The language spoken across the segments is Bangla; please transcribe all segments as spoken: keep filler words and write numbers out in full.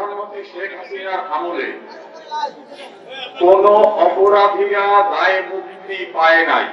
প্রধানমন্ত্রী শেখ হাসিনার আমলে কোন অপরাধীরা দায় মুক্তি পায় নাই।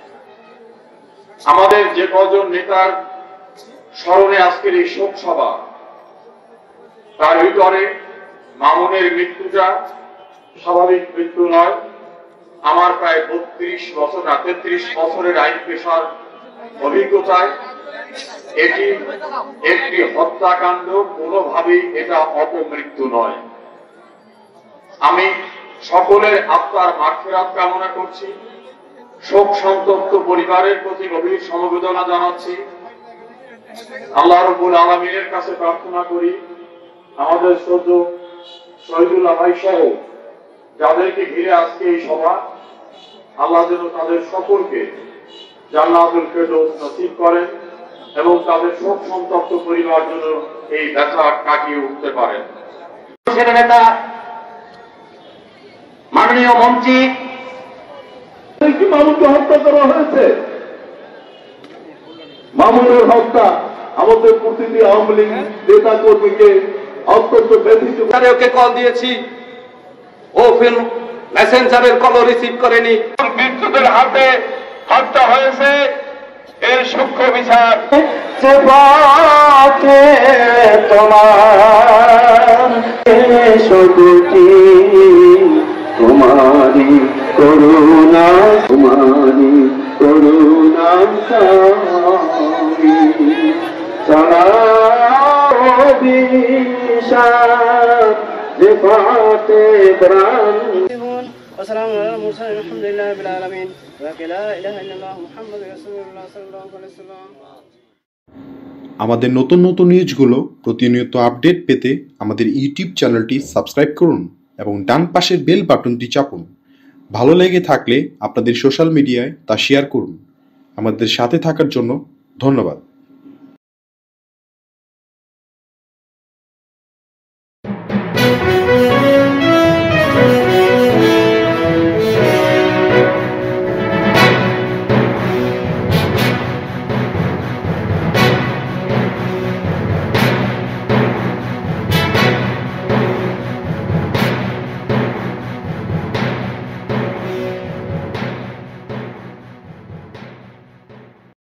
আমাদের যে কজন নেতার স্মরণে আজকের এই শোক সভা, তার ভিতরে মামুনের মৃত্যুটা স্বাভাবিক মৃত্যু নয়। আমার প্রায় বত্রিশ বছর না তেত্রিশ বছরের আইন পেশার অভিজ্ঞতায় এটি একটি হত্যাকাণ্ড, কোনোভাবেই এটা অপমৃত্যু নয়। আমি সকলের আত্মার মাগফিরাত কামনা করছি, শোক সন্তপ্ত পরিবারের প্রতি গভীর সমবেদনা জানাচ্ছি। আল্লাহ রাব্বুল আলামিনের কাছে প্রার্থনা করি আমাদের শ্রদ্ধেয় শহীদুল্লাহ ভাই সহ যাদেরকে ঘিরে আজকে এই সভা, আল্লাহ যেন তাদের সকলকে জান্নাতুল ফেরদৌস নসিব করেন এবং তাদের শোক সন্তপ্ত পরিবার যেন এই ব্যথা কাটিয়ে উঠতে পারেন। নেতা মাননীয় মন্ত্রী মামুনকে হত্যা করা হয়েছে। মামুনের হত্যা আমাদের প্রতিটি আওয়ামী লীগ নেতা কর্মীকে অত্যন্ত ব্যথিত। ওকে কল দিয়েছি, ও ফিল্ম মেসেঞ্জারের কল রিসিভ করেনি। বিদ্যুতের হাতে হত্যা হয়েছে, এর সূক্ষ্ম বিচার তোমার তোমারি করুণা তোমারি করুণা والسلام على المرسلين الحمد لله رب العالمين لا اله الا الله محمد رسول الله صلى الله عليه وسلم। আমাদের নতুন নতুন নিউজগুলো প্রতিনিয়ত আপডেট পেতে আমাদের ইউটিউব চ্যানেলটি সাবস্ক্রাইব করুন এবং ডান পাশের বেল বাটনটি চাপুন। ভালো লেগে থাকলে আপনাদের সোশ্যাল মিডিয়ায় তা শেয়ার করুন। আমাদের সাথে থাকার জন্য ধন্যবাদ।